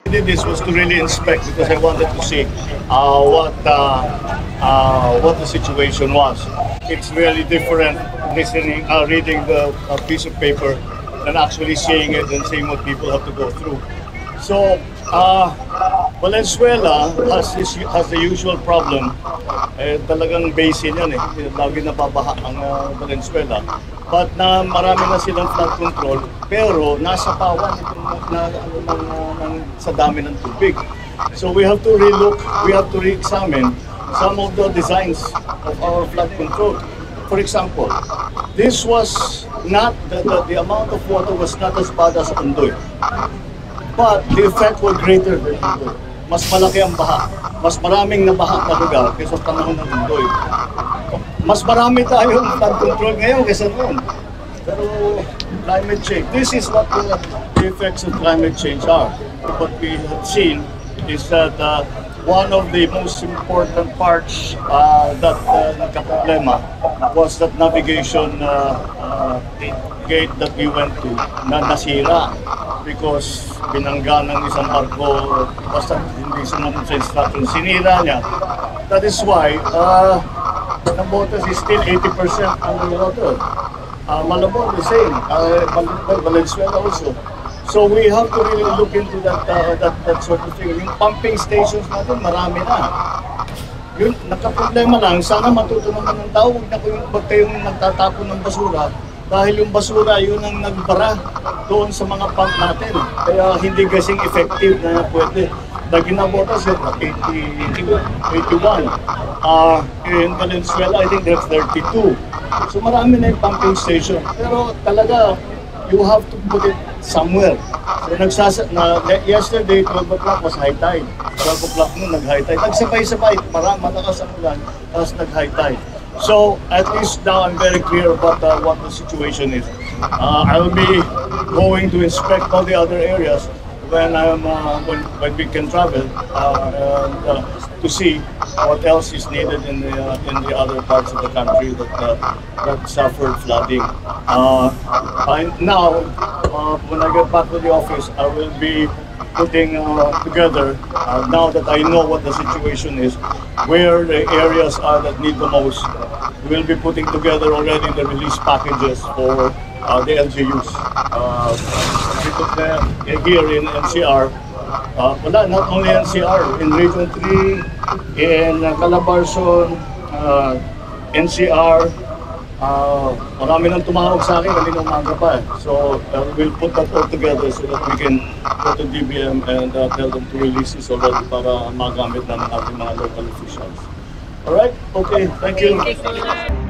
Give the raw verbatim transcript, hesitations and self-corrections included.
did this was to really inspect because I wanted to see uh, what uh, uh, what the situation was. It's really different listening, uh, reading the uh, piece of paper than actually seeing it and seeing what people have to go through. So uh, Valenzuela has this, has the usual problem. Eh, talagang basin yan eh. Lagi nababaha ang uh, Valenzuela. But na marami na silang flood control, pero nasa pawan itong na, na, na, na, sa dami ng tubig. So we have to relook, we have to re-examine some of the designs of our flood control. For example, this was not, the, the, the amount of water was not as bad as Ondoy. But the effect was greater than Ondoy. Mas malaki ang baha. Mas maraming nabaha na lugar kaysa panahon ng Ondoy. Mas marami tayong flood control ngayon kaysa noon. Pero climate change, this is what the, the effects of climate change are. What we have seen is that uh, one of the most important parts uh, that uh, nagka-problema was that navigation uh, uh, gate that we went to na nasira because binangga ng isang barko basta hindi sumunod sa instruction, sinira niya. That is why uh, Navotas is still eighty percent underwater. Uh, Malabon the same, uh, Valenzuela also. So we have to really look into that, uh, that, that sort of thing. Yung pumping stations natin, marami na. Yun, nakaproblema lang, sana matuto naman ng tao, huwag na kayong, huwag kayong nagtatapon ng basura dahil yung basura yun ang nagbara doon sa mga pump natin. Kaya hindi kasing effective na pwede. Dahil Navotas is eighty-one. Uh, in Valenzuela, I think there's thirty-two. So marami na yung pumping station. Pero talaga, you have to put it somewhere. So nagsasa na yesterday twelve o'clock was high tide. twelve o'clock noon nag-high tide. Nagsabay-sabay, para malakas ang ulan, tapos nag-high tide. So at least now I'm very clear about uh, what the situation is. Uh, I will be going to inspect all the other areas when I'm uh, when, when we can travel uh, and, uh, to see what else is needed in the uh, in the other parts of the country that uh, that suffered flooding. Uh, I, now, uh, when I get back to the office, I will be putting uh, together. Uh, now that I know what the situation is, where the areas are that need the most, we will be putting together already the release packages for uh, the L G Us. Uh, here in N C R, uh, wala, not only N C R, in Region three, in uh, Calabarzon, uh, N C R, uh, marami nang tumawag sa akin kanina umaga pa. So uh, we'll put that all together so that we can go to D B M and uh, tell them to release this already para magamit na ng ating mga local officials. Alright? Okay, thank you. Thank you.